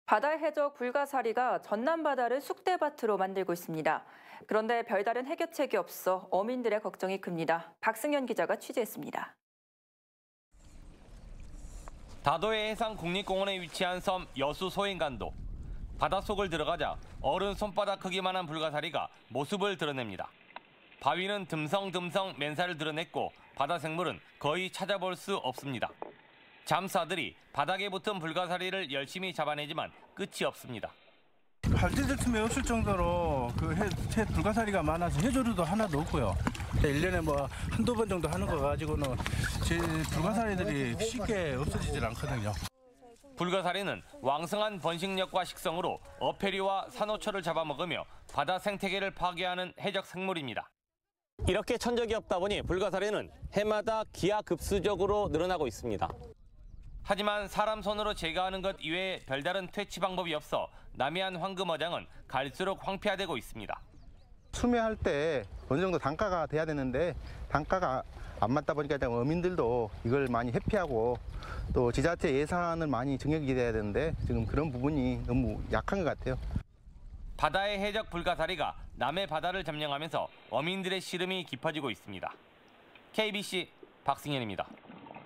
바다 해적 불가사리가 전남 바다를 쑥대밭으로 만들고 있습니다. 그런데 별다른 해결책이 없어 어민들의 걱정이 큽니다. 박승현 기자가 취재했습니다. 다도해 해상국립공원에 위치한 섬 여수 소인간도. 바닷속을 들어가자 어른 손바닥 크기만한 불가사리가 모습을 드러냅니다. 바위는 듬성듬성 맨살을 드러냈고 바다 생물은 거의 찾아볼 수 없습니다. 잠수하들이 바닥에 붙은 불가사리를 열심히 잡아내지만 끝이 없습니다. 발디딜 틈이 없을 정도로 해 불가사리가 많아서 해조류도 하나도 없고요. 1년에 뭐 한두 번 정도 하는 거 가지고는 제 불가사리들이 쉽게 없어지질 않거든요. 불가사리는 왕성한 번식력과 식성으로 어패류와 산호초를 잡아먹으며 바다 생태계를 파괴하는 해적 생물입니다. 이렇게 천적이 없다 보니 불가사리는 해마다 기하급수적으로 늘어나고 있습니다. 하지만 사람 손으로 제거하는 것 이외에 별다른 퇴치 방법이 없어 남해안 황금어장은 갈수록 황폐화되고 있습니다. 수매할 때 어느 정도 단가가 돼야 되는데 단가가 안 맞다 보니까 어민들도 이걸 많이 회피하고 또 지자체 예산을 많이 증액이 돼야 되는데 지금 그런 부분이 너무 약한 것 같아요. 바다의 해적 불가사리가 남해 바다를 점령하면서 어민들의 시름이 깊어지고 있습니다. KBC 박승현입니다.